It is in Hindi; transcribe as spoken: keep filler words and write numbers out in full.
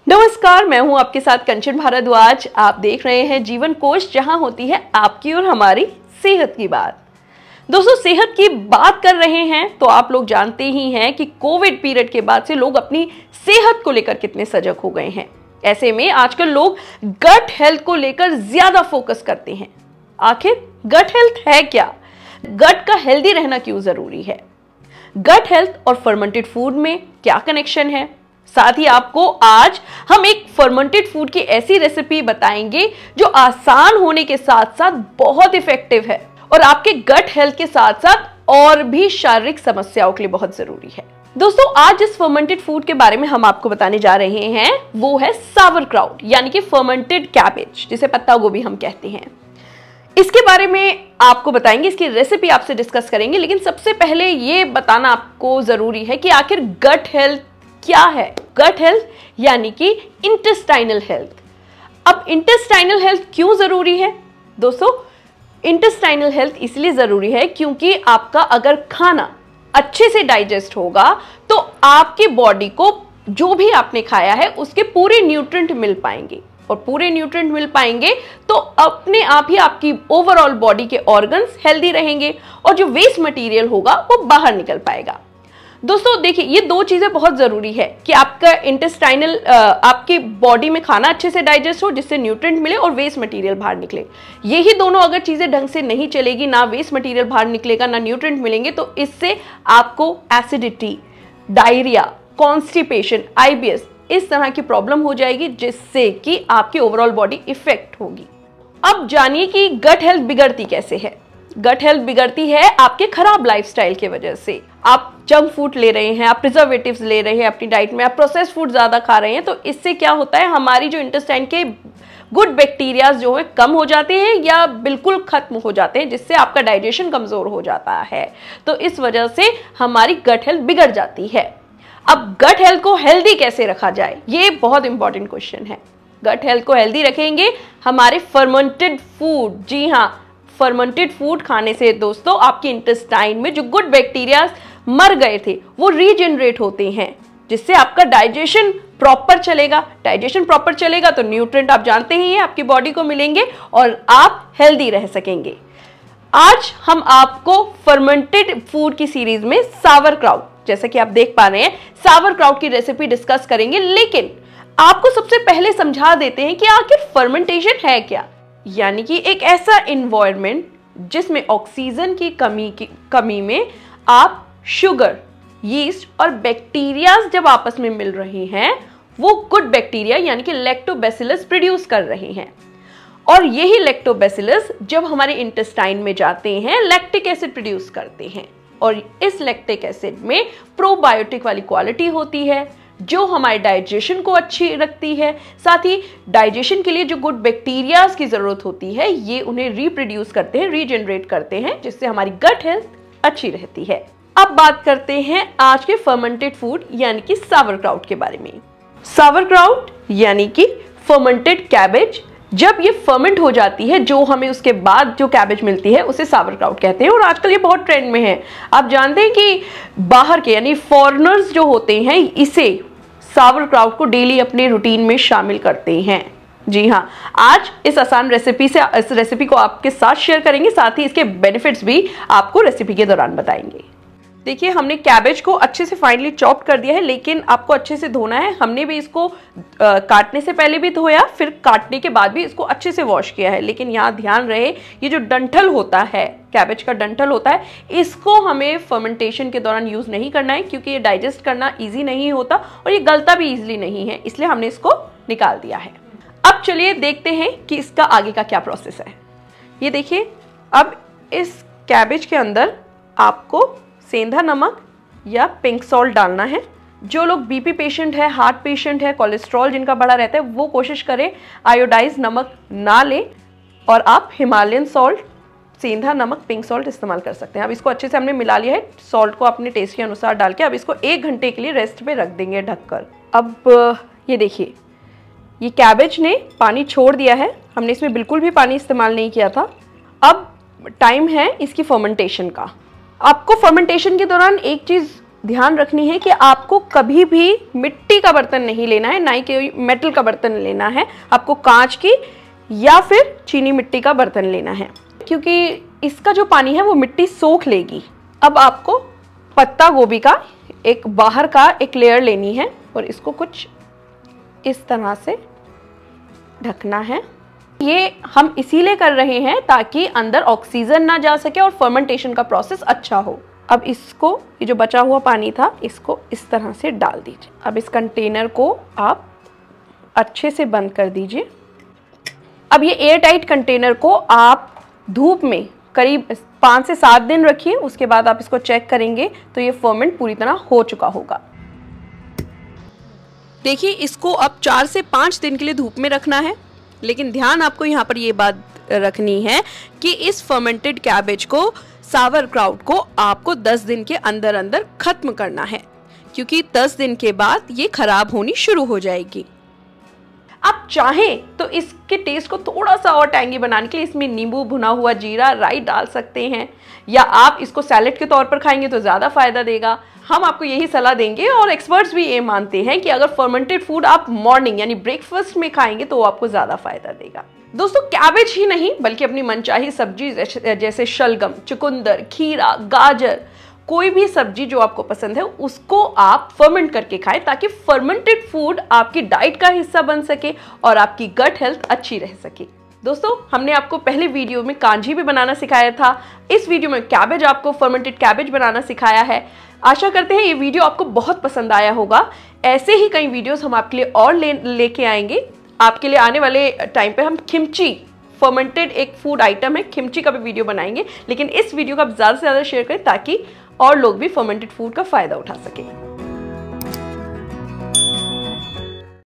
नमस्कार, मैं हूं आपके साथ कंचन भारद्वाज। आप देख रहे हैं जीवन कोश, जहां होती है आपकी और हमारी सेहत की बात। दोस्तों, सेहत की बात कर रहे हैं तो आप लोग जानते ही हैं कि कोविड पीरियड के बाद से लोग अपनी सेहत को लेकर कितने सजग हो गए हैं। ऐसे में आजकल लोग गट हेल्थ को लेकर ज्यादा फोकस करते हैं। आखिर गट हेल्थ है क्या? गट का हेल्दी रहना क्यों जरूरी है? गट हेल्थ और फर्मेंटेड फूड में क्या कनेक्शन है? साथ ही आपको आज हम एक फर्मेंटेड फूड की ऐसी रेसिपी बताएंगे जो आसान होने के साथ साथ बहुत इफेक्टिव है और आपके गट हेल्थ के साथ साथ और भी शारीरिक समस्याओं के लिए बहुत जरूरी है। दोस्तों, आज इस फर्मेंटेड फूड के बारे में हम आपको बताने जा रहे हैं वो है सावरक्राउट, यानी कि फर्मेंटेड कैबेज, जिसे पत्ता गोभी हम कहते हैं। इसके बारे में आपको बताएंगे, इसकी रेसिपी आपसे डिस्कस करेंगे। लेकिन सबसे पहले ये बताना आपको जरूरी है कि आखिर गट हेल्थ क्या है। गट हेल्थ यानी कि इंटेस्टाइनल हेल्थ। अब इंटेस्टाइनल हेल्थ क्यों जरूरी है? दोस्तों, इंटेस्टाइनल हेल्थ इसलिए जरूरी है क्योंकि आपका अगर खाना अच्छे से डाइजेस्ट होगा तो आपकी बॉडी को जो भी आपने खाया है उसके पूरे न्यूट्रिएंट मिल पाएंगे, और पूरे न्यूट्रिएंट मिल पाएंगे तो अपने आप ही आपकी ओवरऑल बॉडी के ऑर्गन्स हेल्दी रहेंगे और जो वेस्ट मटेरियल होगा वो बाहर निकल पाएगा। दोस्तों देखिए, ये दो चीजें बहुत जरूरी है कि आपका इंटेस्टाइनल आपकी बॉडी में खाना अच्छे से डाइजेस्ट हो, जिससे न्यूट्रिएंट मिले और वेस्ट मटेरियल बाहर निकले। यही दोनों अगर चीजें ढंग से नहीं चलेगी, ना वेस्ट मटेरियल बाहर निकलेगा ना न्यूट्रिएंट मिलेंगे, तो इससे आपको एसिडिटी, डायरिया, कॉन्स्टिपेशन, आईबीएस इस तरह की प्रॉब्लम हो जाएगी, जिससे कि आपकी ओवरऑल बॉडी इफेक्ट होगी। अब जानिए कि गट हेल्थ बिगड़ती कैसे है। गट हेल्थ बिगड़ती है आपके खराब लाइफस्टाइल की वजह से। आप जंक फूड ले रहे हैं, आप प्रिजर्वेटिव्स ले रहे हैं अपनी डाइट में, आप प्रोसेस्ड फूड ज्यादा खा रहे हैं, तो इससे क्या होता है, हमारी जो इंटेस्टाइन के गुड बैक्टीरियाज जो है कम हो जाते हैं या बिल्कुल खत्म हो जाते हैं, जिससे आपका डाइजेशन कमजोर हो जाता है। तो इस वजह से हमारी गट हेल्थ बिगड़ जाती है। अब गट हेल्थ को हेल्दी कैसे रखा जाए, ये बहुत इंपॉर्टेंट क्वेश्चन है। गट हेल्थ को हेल्दी रखेंगे हमारे फर्मेंटेड फूड। जी हाँ, फर्मेंटेड फूड खाने से दोस्तों आपके इंटेस्टाइन में जो गुड बैक्टीरिया मर गए थे वो रीजनरेट होते हैं, जिससे आपका डाइजेशन प्रॉपर चलेगा। डाइजेशन प्रॉपर चलेगा तो न्यूट्रिएंट आप जानते ही हैं आपकी बॉडी को मिलेंगे और आप हेल्दी रह सकेंगे। आज हम आपको फर्मेंटेड फूड की सीरीज में सावरक्राउट, जैसा कि आप देख पा रहे हैं, सावरक्राउट की रेसिपी डिस्कस करेंगे। लेकिन आपको सबसे पहले समझा देते हैं कि आखिर फर्मेंटेशन है क्या। यानी कि एक ऐसा एनवायरनमेंट जिसमें ऑक्सीजन की कमी की कमी में आप शुगर, यीस्ट और बैक्टीरियाज जब आपस में मिल रहे हैं, वो गुड बैक्टीरिया यानी कि लैक्टोबैसिलस प्रोड्यूस कर रहे हैं। और यही लैक्टोबैसिलस जब हमारे इंटेस्टाइन में जाते हैं लैक्टिक एसिड प्रोड्यूस करते हैं, और इस लैक्टिक एसिड में प्रोबायोटिक वाली क्वालिटी होती है जो हमारे डाइजेशन को अच्छी रखती है। साथ ही डाइजेशन के लिए जो गुड बैक्टीरियाज की जरूरत होती है ये उन्हें रिप्रोड्यूस करते हैं, रीजनरेट करते हैं, जिससे हमारी गट हेल्थ अच्छी रहती है। अब बात करते हैं आज के फर्मेंटेड फूड यानी कि सावरक्राउट के बारे में। सावरक्राउट यानी कि फर्मेंटेड कैबेज, जब ये फर्मेंट हो जाती है, जो हमें उसके बाद जो कैबेज मिलती है उसे सावरक्राउट कहते हैं, और आजकल ये बहुत ट्रेंड में है। आप जानते हैं कि बाहर के यानी फॉरेनर्स जो होते हैं इसे सावरक्राउट को डेली अपने रूटीन में शामिल करते हैं। जी हाँ, आज इस आसान रेसिपी से इस रेसिपी को आपके साथ शेयर करेंगे, साथ ही इसके बेनिफिट्स भी आपको रेसिपी के दौरान बताएंगे। देखिए, हमने कैबेज को अच्छे से फाइनली चॉप कर दिया है, लेकिन आपको अच्छे से धोना है। हमने भी इसको आ, काटने से पहले भी धोया, फिर काटने के बाद भी इसको अच्छे से वॉश किया है। लेकिन यहाँ ध्यान रहे, ये जो डंठल होता है, कैबेज का डंठल होता है, इसको हमें फर्मेंटेशन के दौरान यूज नहीं करना है, क्योंकि ये डाइजेस्ट करना ईजी नहीं होता और ये गलता भी ईजिली नहीं है, इसलिए हमने इसको निकाल दिया है। अब चलिए देखते हैं कि इसका आगे का क्या प्रोसेस है। ये देखिए, अब इस कैबेज के अंदर आपको सेंधा नमक या पिंक सॉल्ट डालना है। जो लोग बीपी पेशेंट है, हार्ट पेशेंट है, कोलेस्ट्रॉल जिनका बढ़ा रहता है, वो कोशिश करें आयोडाइज नमक ना ले, और आप हिमालयन सॉल्ट, सेंधा नमक, पिंक सॉल्ट इस्तेमाल कर सकते हैं। अब इसको अच्छे से हमने मिला लिया है, सॉल्ट को अपने टेस्ट के अनुसार डाल के अब इसको एक घंटे के लिए रेस्ट पे रख देंगे ढककर। अब ये देखिए, ये कैबेज ने पानी छोड़ दिया है, हमने इसमें बिल्कुल भी पानी इस्तेमाल नहीं किया था। अब टाइम है इसकी फर्मेंटेशन का। आपको फर्मेंटेशन के दौरान एक चीज़ ध्यान रखनी है कि आपको कभी भी मिट्टी का बर्तन नहीं लेना है, ना ही कोई मेटल का बर्तन लेना है। आपको कांच की या फिर चीनी मिट्टी का बर्तन लेना है, क्योंकि इसका जो पानी है वो मिट्टी सोख लेगी। अब आपको पत्ता गोभी का एक बाहर का एक लेयर लेनी है और इसको कुछ इस तरह से ढकना है। ये हम इसीलिए कर रहे हैं ताकि अंदर ऑक्सीजन ना जा सके और फर्मेंटेशन का प्रोसेस अच्छा हो। अब इसको, ये जो बचा हुआ पानी था, इसको इस तरह से डाल दीजिए। अब इस कंटेनर को आप अच्छे से बंद कर दीजिए। अब ये एयर टाइट कंटेनर को आप धूप में करीब पाँच से सात दिन रखिए। उसके बाद आप इसको चेक करेंगे तो ये फर्मेंट पूरी तरह हो चुका होगा। देखिए, इसको अब चार से पाँच दिन के लिए धूप में रखना है, लेकिन ध्यान आपको यहाँ पर ये बात रखनी है कि इस फर्मेंटेड कैबेज को, सावरक्राउट को आपको दस दिन के अंदर अंदर खत्म करना है, क्योंकि दस दिन के बाद ये खराब होनी शुरू हो जाएगी। आप चाहें तो इसके टेस्ट को थोड़ा सा और टैंगी बनाने के लिए इसमें नींबू, भुना हुआ जीरा, राई डाल सकते हैं, या आप इसको सैलेड के तौर पर खाएंगे तो ज़्यादा फायदा देगा। हम आपको यही सलाह देंगे और एक्सपर्ट्स भी ये मानते हैं कि अगर फर्मेंटेड फूड आप मॉर्निंग यानी ब्रेकफास्ट में खाएंगे तो वो आपको ज़्यादा फायदा देगा। दोस्तों, कैबेज ही नहीं बल्कि अपनी मनचाही सब्जी जैसे शलगम, चुकंदर, खीरा, गाजर, कोई भी सब्जी जो आपको पसंद है उसको आप फर्मेंट करके खाएं, ताकि फर्मेंटेड फूड आपकी डाइट का हिस्सा बन सके और आपकी गट हेल्थ अच्छी रह सके। दोस्तों, हमने आपको पहले वीडियो में कांजी भी बनाना सिखाया था। इस वीडियो में कैबेज, आपको फर्मेंटेड कैबेज बनाना सिखाया है। आशा करते हैं ये वीडियो आपको बहुत पसंद आया होगा। ऐसे ही कई वीडियोस हम आपके लिए और ले लेके आएंगे। आपके लिए आने वाले टाइम पे हम किमची, फर्मेंटेड एक फूड आइटम है, किमची का भी वीडियो बनाएंगे, लेकिन इस वीडियो को आप ज़्यादा से ज़्यादा शेयर करें ताकि और लोग भी फर्मेंटेड फूड का फ़ायदा उठा सकें।